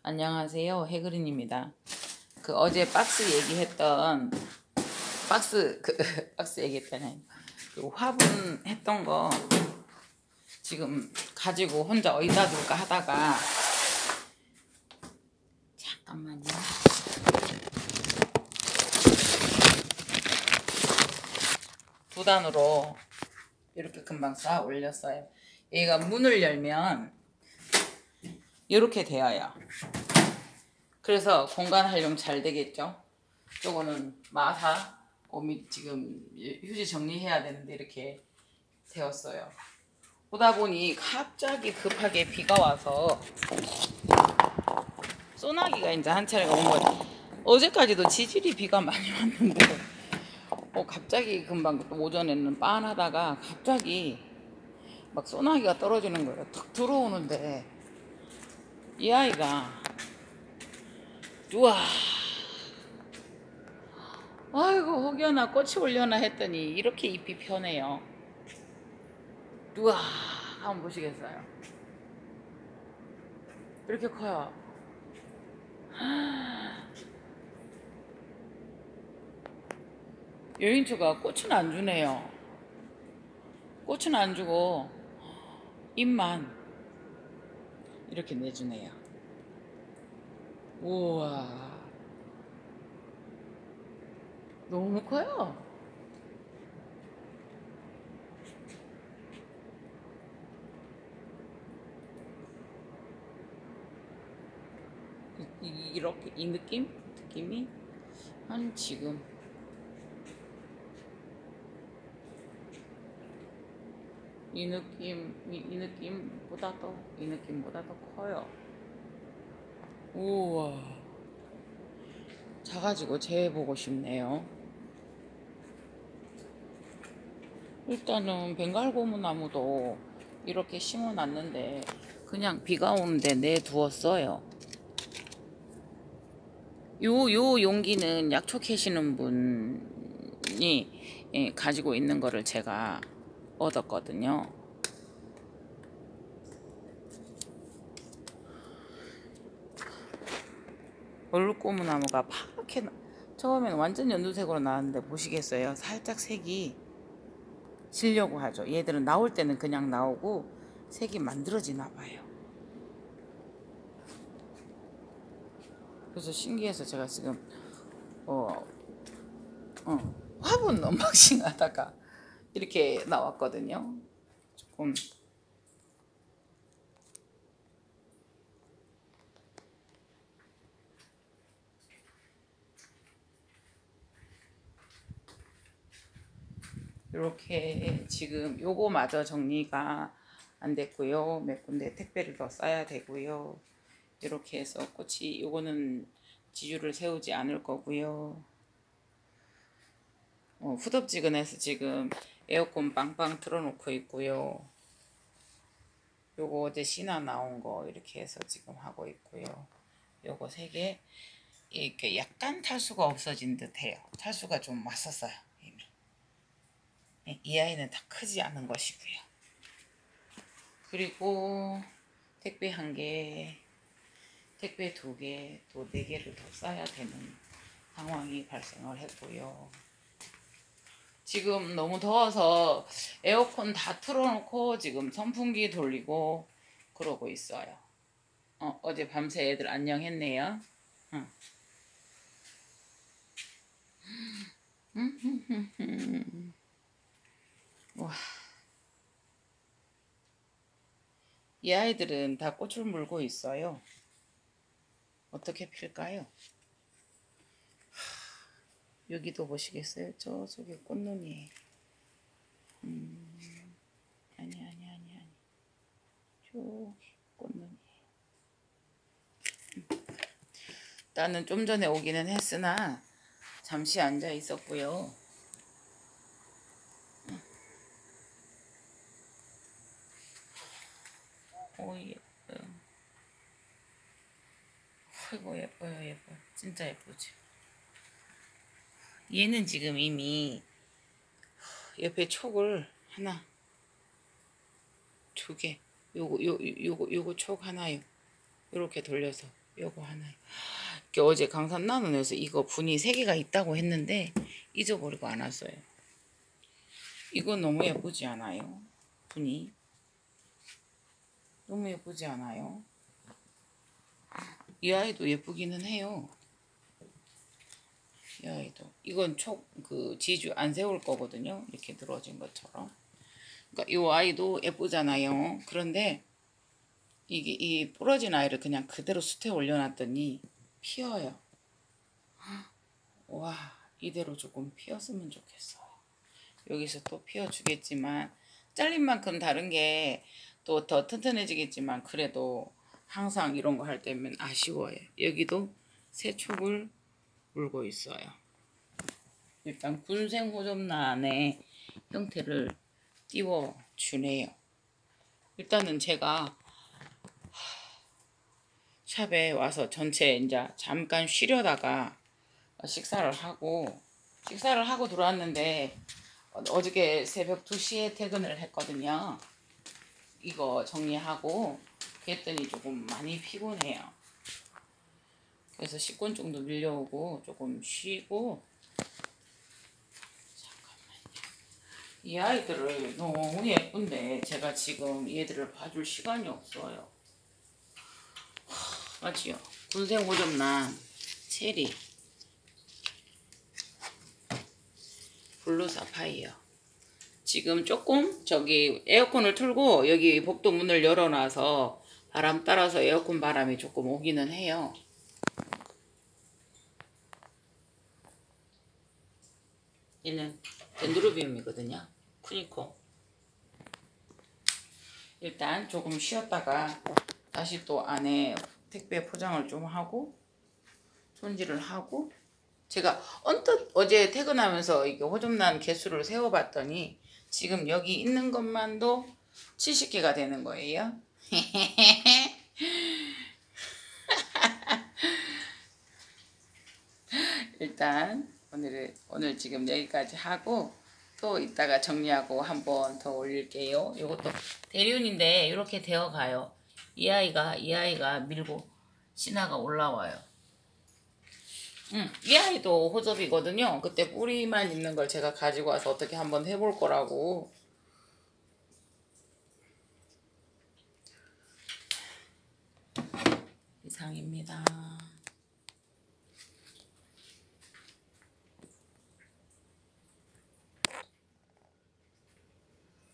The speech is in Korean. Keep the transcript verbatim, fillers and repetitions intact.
안녕하세요, 해그린입니다. 그 어제 박스 얘기했던 박스 그 박스 얘기했잖아요. 그 화분 했던 거 지금 가지고 혼자 어디다 둘까 하다가 잠깐만요. 두 단으로 이렇게 금방 쌓아 올렸어요. 얘가 문을 열면 이렇게 되어요. 그래서 공간 활용 잘 되겠죠. 요거는 마사 오미 지금 휴지 정리해야 되는데 이렇게 되었어요. 보다 보니 갑자기 급하게 비가 와서 소나기가 이제 한 차례가 온 거예요. 어제까지도 지질이 비가 많이 왔는데 어 갑자기 금방 오전에는 빤하다가 갑자기 막 소나기가 떨어지는 거예요. 탁 들어오는데 이 아이가 우와 아이고 혹여나 꽃이 올려나 했더니 이렇게 잎이 펴네요. 우와 한번 보시겠어요? 이렇게 커요. 여인초가 꽃은 안 주네요. 꽃은 안 주고 잎만 이렇게 내주네요. 우와 너무 커요. 이, 이렇게 이 느낌? 느낌이 한 지금 이 느낌 이, 이 느낌보다 더 이 느낌보다 더 커요. 우와 작아지고 재보고 싶네요. 일단은 벵갈 고무나무도 이렇게 심어 놨는데 그냥 비가 오는데 내두었어요. 요, 요 용기는 약초 캐시는 분이 예, 가지고 있는 거를 제가 얻었거든요. 얼룩고무나무가 파랗게 처음에는 완전 연두색으로 나왔는데 보시겠어요? 살짝 색이 지려고 하죠. 얘들은 나올 때는 그냥 나오고 색이 만들어지나 봐요. 그래서 신기해서 제가 지금 어, 어, 화분 언박싱 하다가 이렇게 나왔거든요. 조금 이렇게 지금 요거마저 정리가 안 됐고요. 몇 군데 택배를 더 싸야 되고요. 이렇게 해서 꽃이 요거는 지주를 세우지 않을 거고요. 어, 후덥지근해서 지금 에어컨 빵빵 틀어놓고 있고요. 요거 어제 신화 나온 거 이렇게 해서 지금 하고 있고요. 요거 세 개 이렇게 약간 탈수가 없어진 듯해요. 탈수가 좀 왔었어요. 이미. 이 아이는 다 크지 않은 것이고요. 그리고 택배 한 개, 택배 두 개, 또 네 개를 더 싸야 되는 상황이 발생을 했고요. 지금 너무 더워서 에어컨 다 틀어놓고 지금 선풍기 돌리고 그러고 있어요. 어, 어제 밤새 애들 안녕했네요. 응. 와. 이 아이들은 다 꽃을 물고 있어요. 어떻게 필까요? 여기도 보시겠어요? 저 속에 꽃눈이. 음, 아니 아니 아니 아니. 저기 꽃눈이. 나는 좀 전에 오기는 했으나 잠시 앉아 있었고요. 오 예뻐요. 아이고 예뻐요 예뻐요. 진짜 예쁘지. 얘는 지금 이미 옆에 촉을 하나 두 개 요거 요 요거 요거 촉 하나요. 요렇게 돌려서 요거 하나. 이렇게 어제 강산나눔에서 이거 분이 세 개가 있다고 했는데 잊어버리고 안 왔어요. 이거 너무 예쁘지 않아요? 분이 너무 예쁘지 않아요? 이 아이도 예쁘기는 해요. 이 아이도. 이건 촉, 그, 지주 안 세울 거거든요. 이렇게 늘어진 것처럼. 그러니까 이 아이도 예쁘잖아요. 그런데 이게 이 부러진 아이를 그냥 그대로 숯에 올려놨더니 피어요. 와, 이대로 조금 피었으면 좋겠어요. 여기서 또 피워주겠지만 잘린 만큼 다른 게 또 더 튼튼해지겠지만 그래도 항상 이런 거 할 때면 아쉬워요. 여기도 새 촉을 물고 있어요. 일단 군생 호접란의 형태를 띄워주네요. 일단은 제가 샵에 와서 전체 이제 잠깐 쉬려다가 식사를 하고 식사를 하고 들어왔는데 어저께 새벽 두 시에 퇴근을 했거든요. 이거 정리하고 그랬더니 조금 많이 피곤해요. 그래서 식곤증도 밀려오고 조금 쉬고. 잠깐만요. 이 아이들을 너무 예쁜데 제가 지금 얘들을 봐줄 시간이 없어요. 맞지요? 군생 호접란 체리 블루 사파이어. 지금 조금 저기 에어컨을 틀고 여기 복도 문을 열어놔서 바람 따라서 에어컨 바람이 조금 오기는 해요. 얘는 덴드로비움이거든요. 쿠니코. 일단 조금 쉬었다가 다시 또 안에 택배 포장을 좀 하고 손질을 하고. 제가 언뜻 어제 퇴근하면서 이게 호접란 개수를 세어봤더니 지금 여기 있는 것만도 칠십 개가 되는 거예요. 일단 오늘 오늘 지금 여기까지 하고 또 이따가 정리하고 한 번 더 올릴게요. 이것도 대륜인데 이렇게 되어 가요. 이 아이가 이 아이가 밀고 신화가 올라와요. 음, 이 아이도 호접이거든요. 그때 뿌리만 있는 걸 제가 가지고 와서 어떻게 한번 해볼 거라고. 이상입니다.